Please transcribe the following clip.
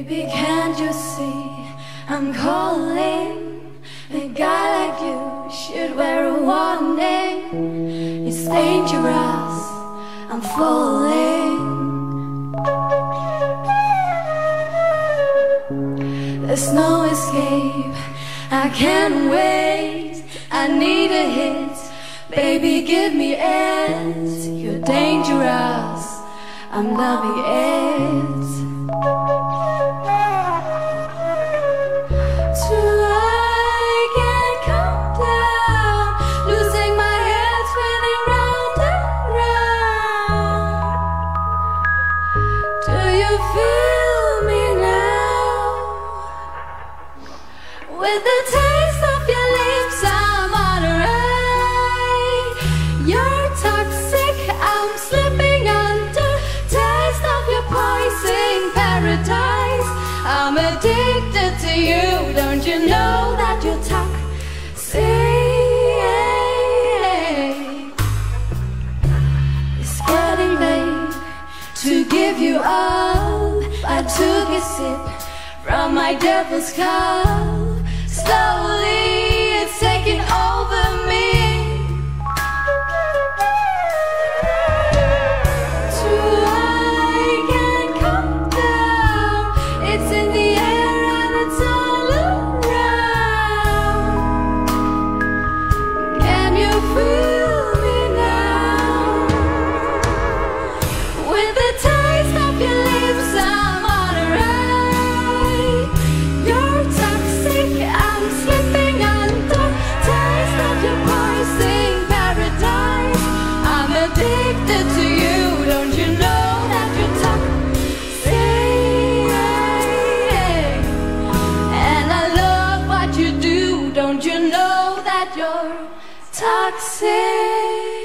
Baby, can't you see I'm calling? A guy like you should wear a warning. It's dangerous, I'm falling. There's no escape, I can't wait. I need a hit, baby, give me it. You're dangerous, I'm loving it. With the taste of your lips, I'm on a ride. You're toxic, I'm slipping under. Taste of your poison paradise. I'm addicted to you, don't you know that you're toxic? It's getting late to give you up. I took a sip from my devil's cup. Slowly, it's taking over me. I can't come down. It's in the air and it's all around. Can you feel me now? With the taste of your lips, I'm on a ride. You're toxic, I'm slipping under. Taste of your poison paradise. I'm addicted to you, don't you know that you're toxic? And I love what you do, don't you know that you're toxic?